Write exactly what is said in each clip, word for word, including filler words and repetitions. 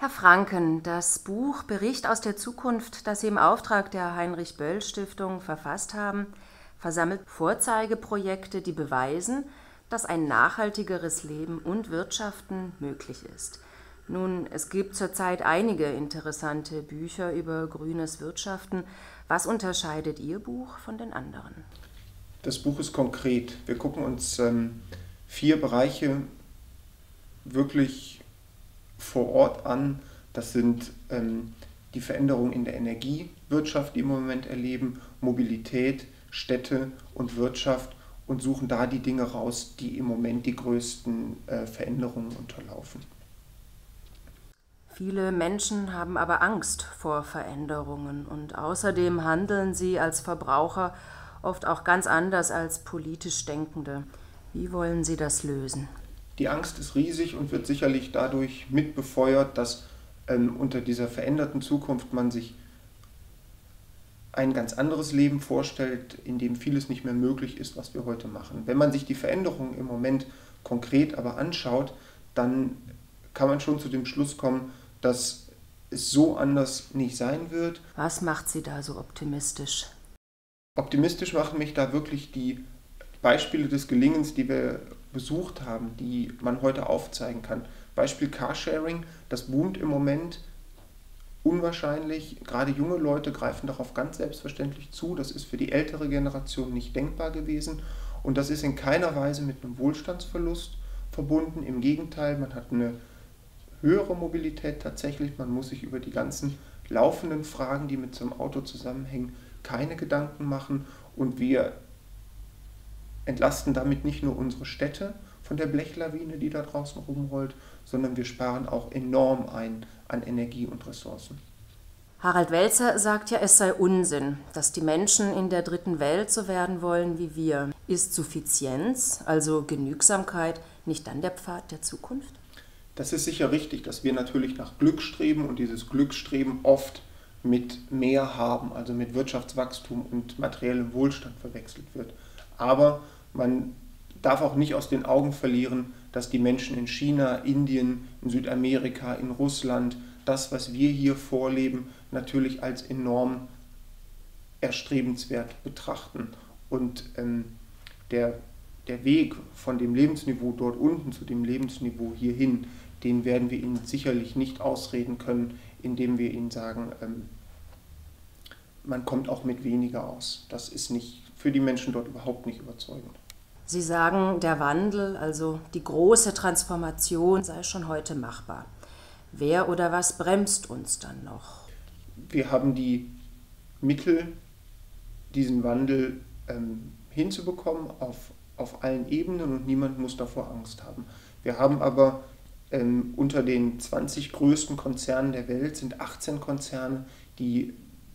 Herr Franken, das Buch Bericht aus der Zukunft, das Sie im Auftrag der Heinrich-Böll-Stiftung verfasst haben, versammelt Vorzeigeprojekte, die beweisen, dass ein nachhaltigeres Leben und Wirtschaften möglich ist. Nun, es gibt zurzeit einige interessante Bücher über grünes Wirtschaften. Was unterscheidet Ihr Buch von den anderen? Das Buch ist konkret. Wir gucken uns ähm, vier Bereiche wirklich vor Ort an. Das sind ähm, die Veränderungen in der Energiewirtschaft, die wir im Moment erleben, Mobilität, Städte und Wirtschaft und suchen da die Dinge raus, die im Moment die größten äh, Veränderungen unterlaufen. Viele Menschen haben aber Angst vor Veränderungen und außerdem handeln sie als Verbraucher oft auch ganz anders als politisch Denkende. Wie wollen Sie das lösen? Die Angst ist riesig und wird sicherlich dadurch mit befeuert, dass ähm, unter dieser veränderten Zukunft man sich ein ganz anderes Leben vorstellt, in dem vieles nicht mehr möglich ist, was wir heute machen. Wenn man sich die Veränderungen im Moment konkret aber anschaut, dann kann man schon zu dem Schluss kommen, dass es so anders nicht sein wird. Was macht Sie da so optimistisch? Optimistisch machen mich da wirklich die Beispiele des Gelingens, die wir besucht haben, die man heute aufzeigen kann. Beispiel Carsharing, das boomt im Moment unwahrscheinlich. Gerade junge Leute greifen darauf ganz selbstverständlich zu. Das ist für die ältere Generation nicht denkbar gewesen. Und das ist in keiner Weise mit einem Wohlstandsverlust verbunden. Im Gegenteil, man hat eine höhere Mobilität tatsächlich. Man muss sich über die ganzen laufenden Fragen, die mit so einem Auto zusammenhängen, keine Gedanken machen. Und wir entlasten damit nicht nur unsere Städte von der Blechlawine, die da draußen rumrollt, sondern wir sparen auch enorm ein an Energie und Ressourcen. Harald Welzer sagt ja, es sei Unsinn, dass die Menschen in der dritten Welt so werden wollen wie wir. Ist Suffizienz, also Genügsamkeit, nicht dann der Pfad der Zukunft? Das ist sicher richtig, dass wir natürlich nach Glück streben und dieses Glücksstreben oft mit mehr haben, also mit Wirtschaftswachstum und materiellem Wohlstand verwechselt wird. Aber man darf auch nicht aus den Augen verlieren, dass die Menschen in China, Indien, in Südamerika, in Russland, das, was wir hier vorleben, natürlich als enorm erstrebenswert betrachten. Und ähm, der, der Weg von dem Lebensniveau dort unten zu dem Lebensniveau hierhin, den werden wir ihnen sicherlich nicht ausreden können, indem wir ihnen sagen, ähm, man kommt auch mit weniger aus. Das ist nicht für die Menschen dort überhaupt nicht überzeugend. Sie sagen, der Wandel, also die große Transformation, sei schon heute machbar. Wer oder was bremst uns dann noch? Wir haben die Mittel, diesen Wandel ähm, hinzubekommen auf, auf allen Ebenen und niemand muss davor Angst haben. Wir haben aber ähm, unter den zwanzig größten Konzernen der Welt sind achtzehn Konzerne, die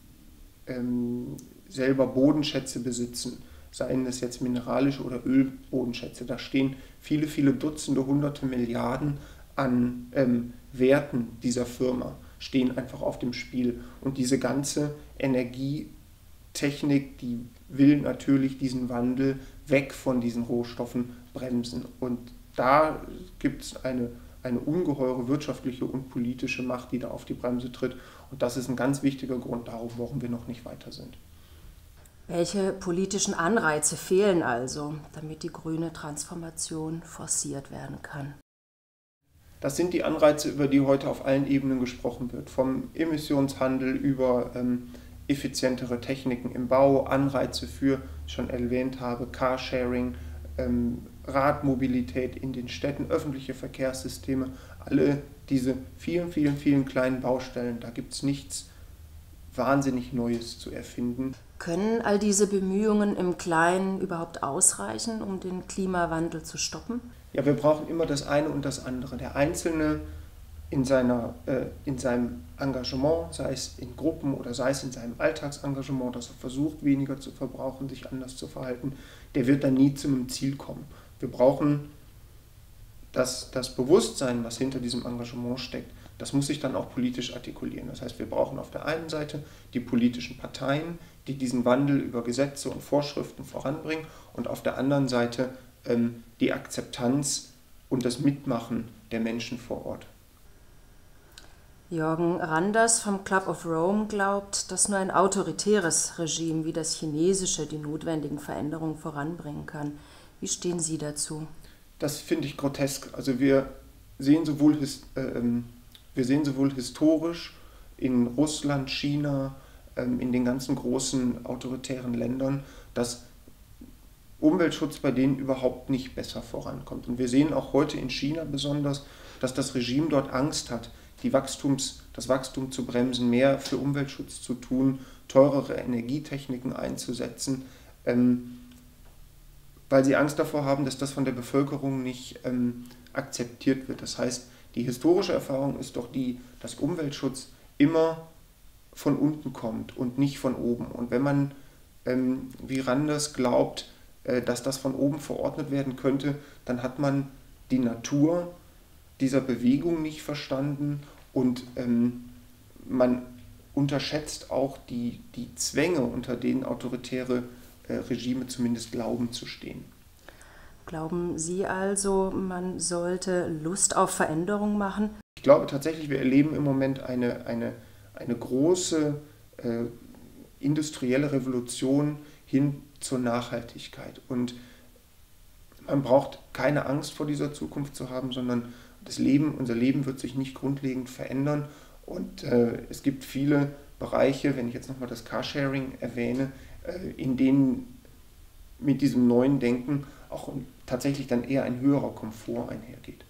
ähm, selber Bodenschätze besitzen, seien es jetzt mineralische oder Ölbodenschätze. Da stehen viele, viele Dutzende, hunderte Milliarden an ähm, Werten dieser Firma, stehen einfach auf dem Spiel. Und diese ganze Energietechnik, die will natürlich diesen Wandel weg von diesen Rohstoffen bremsen. Und da gibt es eine, eine ungeheure wirtschaftliche und politische Macht, die da auf die Bremse tritt. Und das ist ein ganz wichtiger Grund darum, warum wir noch nicht weiter sind. Welche politischen Anreize fehlen also, damit die grüne Transformation forciert werden kann? Das sind die Anreize, über die heute auf allen Ebenen gesprochen wird. Vom Emissionshandel über ähm, effizientere Techniken im Bau, Anreize für, wie ich schon erwähnt habe, Carsharing, ähm, Radmobilität in den Städten, öffentliche Verkehrssysteme, alle diese vielen, vielen, vielen kleinen Baustellen, da gibt es nichts wahnsinnig Neues zu erfinden. Können all diese Bemühungen im Kleinen überhaupt ausreichen, um den Klimawandel zu stoppen? Ja, wir brauchen immer das eine und das andere. Der Einzelne in, seiner, äh, in seinem Engagement, sei es in Gruppen oder sei es in seinem Alltagsengagement, dass er versucht, weniger zu verbrauchen, sich anders zu verhalten, der wird dann nie zu einem Ziel kommen. Wir brauchen das, das Bewusstsein, was hinter diesem Engagement steckt, das muss sich dann auch politisch artikulieren. Das heißt, wir brauchen auf der einen Seite die politischen Parteien, die diesen Wandel über Gesetze und Vorschriften voranbringen und auf der anderen Seite ähm, die Akzeptanz und das Mitmachen der Menschen vor Ort. Jürgen Randers vom Club of Rome glaubt, dass nur ein autoritäres Regime wie das chinesische die notwendigen Veränderungen voranbringen kann. Wie stehen Sie dazu? Das finde ich grotesk. Also wir sehen sowohl, äh, wir sehen sowohl historisch in Russland, China, äh, in den ganzen großen autoritären Ländern, dass Umweltschutz bei denen überhaupt nicht besser vorankommt. Und wir sehen auch heute in China besonders, dass das Regime dort Angst hat, die Wachstums, das Wachstum zu bremsen, mehr für Umweltschutz zu tun, teurere Energietechniken einzusetzen, ähm, weil sie Angst davor haben, dass das von der Bevölkerung nicht ähm, akzeptiert wird. Das heißt, die historische Erfahrung ist doch die, dass Umweltschutz immer von unten kommt und nicht von oben. Und wenn man, ähm, wie Randers glaubt, äh, dass das von oben verordnet werden könnte, dann hat man die Natur dieser Bewegung nicht verstanden und ähm, man unterschätzt auch die, die Zwänge, unter denen autoritäre äh, Regime zumindest glauben zu stehen. Glauben Sie also, man sollte Lust auf Veränderung machen? Ich glaube tatsächlich, wir erleben im Moment eine, eine, eine große äh, industrielle Revolution hin zur Nachhaltigkeit. Und man braucht keine Angst vor dieser Zukunft zu haben, sondern das Leben, unser Leben wird sich nicht grundlegend verändern. Und äh, es gibt viele Bereiche, wenn ich jetzt nochmal das Carsharing erwähne, äh, in denen mit diesem neuen Denken auch tatsächlich dann eher ein höherer Komfort einhergeht.